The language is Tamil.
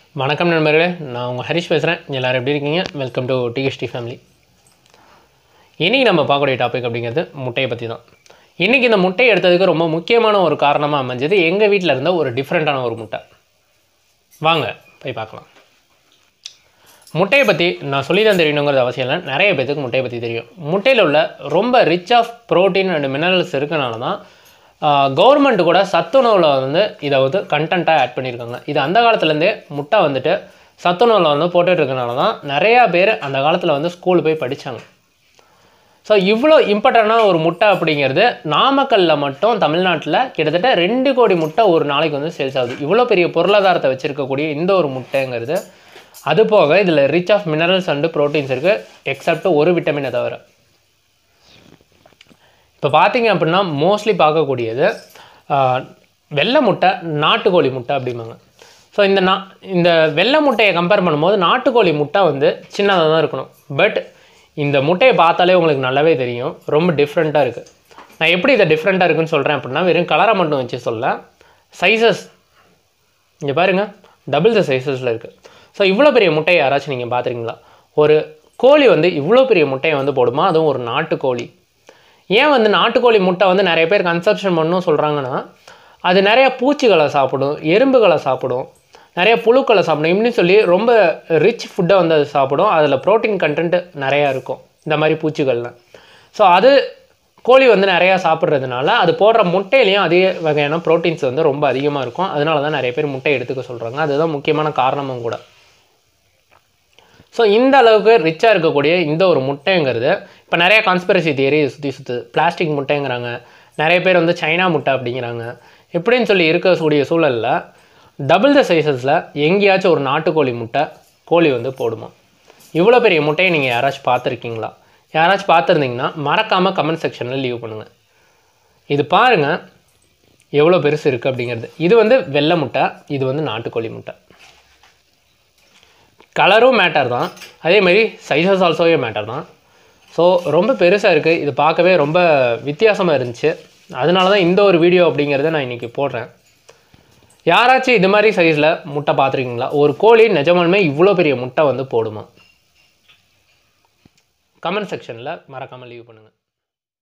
வணக்கம் நண்பர்களே, நான் உங்கள் ஹரிஷ் பேசுகிறேன். எல்லோரும் எப்படி இருக்கீங்க? Welcome to DST family. இன்றைக்கி நம்ம பார்க்கக்கூடிய டாபிக் அப்படிங்கிறது முட்டையை பற்றி தான். இன்றைக்கி இந்த முட்டையை எடுத்ததுக்கு ரொம்ப முக்கியமான ஒரு காரணமாக அமைஞ்சது எங்கள் வீட்டில் இருந்த ஒரு டிஃப்ரெண்ட்டான ஒரு முட்டை. வாங்க போய் பார்க்கலாம். முட்டையை பற்றி நான் சொல்லி தான் தெரியணுங்கிறது அவசியம் இல்லை. நிறைய பேருக்கு முட்டையை பற்றி தெரியும். முட்டையில் உள்ள ரொம்ப rich of protein and minerals இருக்கனால தான் கவர்மெண்ட் கூட சத்துணவில் வந்து இதை வந்து கண்டென்ட்டாக ஆட் பண்ணியிருக்காங்க. இது அந்த காலத்துலேருந்தே முட்டை வந்துட்டு சத்துணவில் வந்து போட்டுட்ருக்கனால தான் நிறையா பேர் அந்த காலத்தில் வந்து ஸ்கூல் போய் படித்தாங்க. ஸோ இவ்வளோ இம்பார்ட்டண்டான ஒரு முட்டை அப்படிங்கிறது நாமக்கல்லில் மட்டும் தமிழ்நாட்டில் கிட்டத்தட்ட 2 கோடி முட்டை ஒரு நாளைக்கு வந்து சேல்ஸ் ஆகுது. இவ்வளோ பெரிய பொருளாதாரத்தை வச்சுருக்கக்கூடிய இந்த ஒரு முட்டைங்கிறது, அது போக இதில் rich of minerals and proteins இருக்குது, எக்ஸப்ட் ஒரு விட்டமினை தவிர. இப்போ பார்த்தீங்க அப்படின்னா மோஸ்ட்லி பார்க்கக்கூடியது வெள்ளை முட்டை, நாட்டுக்கோழி முட்டை அப்படிம்பாங்க. ஸோ இந்த வெள்ளை முட்டையை கம்பேர் பண்ணும்போது நாட்டுக்கோழி முட்டை வந்து சின்னதாக தான் இருக்கணும். பட் இந்த முட்டையை பார்த்தாலே உங்களுக்கு நல்லாவே தெரியும், ரொம்ப டிஃப்ரெண்ட்டாக இருக்குது. நான் எப்படி இதை டிஃப்ரெண்ட்டாக இருக்குன்னு சொல்கிறேன் அப்படின்னா, வெறும் கலரை மட்டும் வச்சு சொல்ல, சைஸஸ் இங்கே பாருங்கள், டபுள் த சைஸஸில் இருக்குது. ஸோ இவ்வளோ பெரிய முட்டையை யாராச்சும் நீங்கள் பார்த்துருக்கீங்களா? ஒரு கோழி வந்து இவ்வளோ பெரிய முட்டையை வந்து போடுமா, அதுவும் ஒரு நாட்டுக்கோழி. ஏன் வந்து நாட்டுக்கோழி முட்டை வந்து நிறைய பேர் கன்சப்ஷன் பண்ணணும் சொல்கிறாங்கன்னா, அது நிறைய பூச்சிகளை சாப்பிடும், எறும்புகளை சாப்பிடும், நிறைய புழுக்களை சாப்பிடும், இப்படின்னு சொல்லி ரொம்ப ரிச் ஃபுட்டை வந்து அது சாப்பிடும். அதில் ப்ரோட்டீன் கண்டென்ட் நிறையா இருக்கும் இந்த மாதிரி பூச்சிகள்லாம். ஸோ அது கோழி வந்து நிறையா சாப்பிட்றதுனால அது போடுற முட்டையிலையும் அதே வகையான ப்ரோட்டீன்ஸ் வந்து ரொம்ப அதிகமாக இருக்கும். அதனால தான் நிறைய பேர் முட்டை எடுத்துக்க சொல்கிறாங்க. அதுதான் முக்கியமான காரணமும் கூட. ஸோ இந்த அளவுக்கு ரிச்சாக இருக்கக்கூடிய இந்த ஒரு முட்டைங்கிறது இப்போ நிறைய கான்ஸ்பிரசி தியரி சுற்றுது. பிளாஸ்டிக் முட்டைங்கிறாங்க, நிறைய பேர் வந்து சைனா முட்டை அப்படிங்கிறாங்க. எப்படின்னு சொல்லி இருக்கக்கூடிய சூழலில் டபுள் த சைஸஸில் எங்கேயாச்சும் ஒரு நாட்டுக்கோழி முட்டை கோழி வந்து போடுமா? இவ்வளோ பெரிய முட்டையை நீங்கள் யாராச்சும் பார்த்துருக்கீங்களா? யாராச்சும் பார்த்துருந்தீங்கன்னா மறக்காமல் கமெண்ட் செக்ஷனில் லீவ் பண்ணுங்கள். இது பாருங்கள் எவ்வளோ பெருசு இருக்குது அப்படிங்கிறது. இது வந்து வெள்ளை முட்டை, இது வந்து நாட்டுக்கோழி முட்டை. கலரும் மேட்டர் தான், அதேமாதிரி சைஸஸ் ஆல்சோவே மேட்டர் தான். ஸோ ரொம்ப பெருசாக இருக்குது. இது பார்க்கவே ரொம்ப வித்தியாசமாக இருந்துச்சு. அதனால தான் இந்த ஒரு வீடியோ அப்படிங்கிறத நான் இன்றைக்கி போடுறேன். யாராச்சும் இது மாதிரி சைஸில் முட்டை பார்த்துருக்கீங்களா? ஒரு கோழி நிஜமாலுமே இவ்வளோ பெரிய முட்டை வந்து போடுமா? கமெண்ட் செக்ஷனில் மறக்காமல் லீவ் பண்ணுங்கள்.